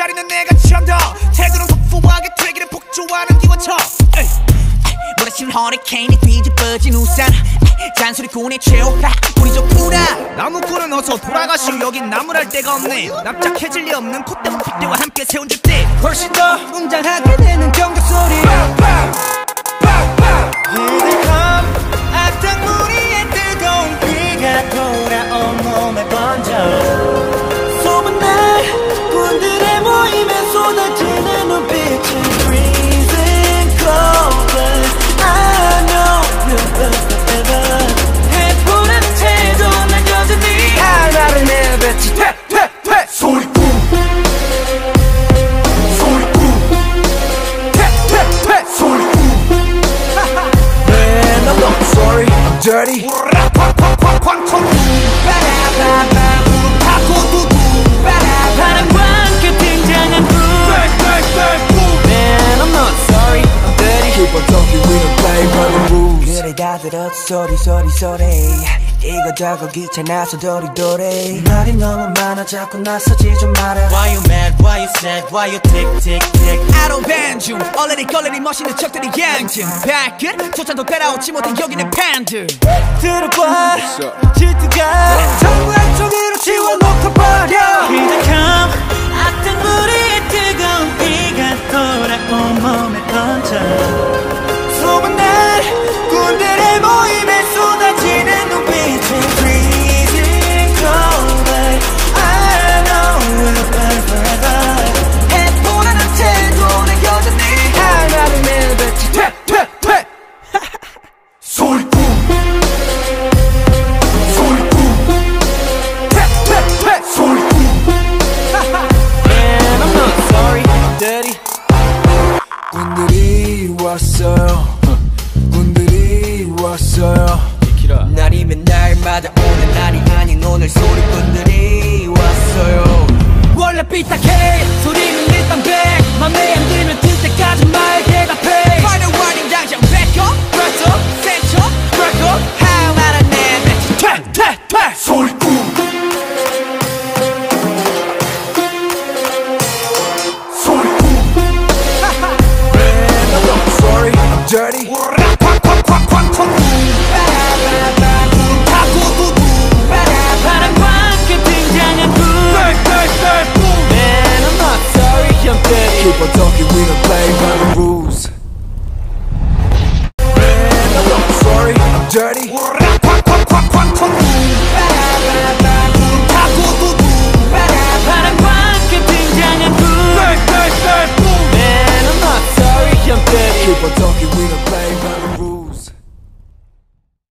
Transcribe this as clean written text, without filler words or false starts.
자리는 내가 찬다. 태도는 터프하게 되기를 폭주하는 기관차. 몰아친 허리케인이 뒤집어진 우산. 잔소리꾼의 최후파 우리 좋구나. 나무꾼은 어서 돌아가시오. 여긴 나무랄 데가 없네. 납작해질 리 없는 콧대와 핏대와 함께 세운 집대. 훨씬 더 웅장하게 되는 경적 소리. 악당 무리의 뜨거운 비가 돌아온 몸에 번져. 소문날 군들의 모임에 쏟아지는 눈빛은 freezing cold. I know you will never. 해보라는 태도 난 여전히 할 말을 내뱉지. 퇴퇴퇴 소리꾼 소리꾼 퇴퇴퇴 소리꾼. Man I'm not sorry I'm dirty. 광청광 바라바바 무릎 타고 두두 바람과 함께 등장한 불. Man I'm not sorry I'm dirty. Keep on talking we don't play by the rules. 그래 다 들었어 소리 소리 소리. 이거저거 귀찮아서 도리도리. 말이 너무 많아 자꾸 나서지 좀 마라. Why you mad? Why you sad? Why you tick tick tick? I don't ban you. 얼레리 걸레리 멋있는 척들이 양심. 발끝 조차도 따라오지 못한 여기는 팬들. 들어봐 질투가 전부 한쪽으로 지워놓고 버려. 그냥 악당 무리의 뜨거운 비가 돌아온 몸에 번져. 소문날 군들의 모임에 쏟아지는 눈빛은 freezing cold. I know we'll burn forever. 해보라는 태도 난 여전히 할 말을 내뱉지. 퇴퇴퇴 소리꾼 소리꾼 퇴퇴퇴 소리꾼. Man I'm not sorry I'm dirty. 군들이 왔어요. 군들이 왔어요. 날이면 날마다 오는 날이 아닌 오늘 소리꾼들이 왔어요. 원래 삐딱해 소리는 일단 백. 맘에 안 들면 들 때까지 말 대답해. Final warning 당장 back up breath up set up break up. 할 말은 내뱉지. 퇴퇴퇴 소리꾼 소리꾼. Man I'm not sorry I'm dirty. Keep on talking, we don't play by the rules. Man, I'm not sorry, I'm dirty.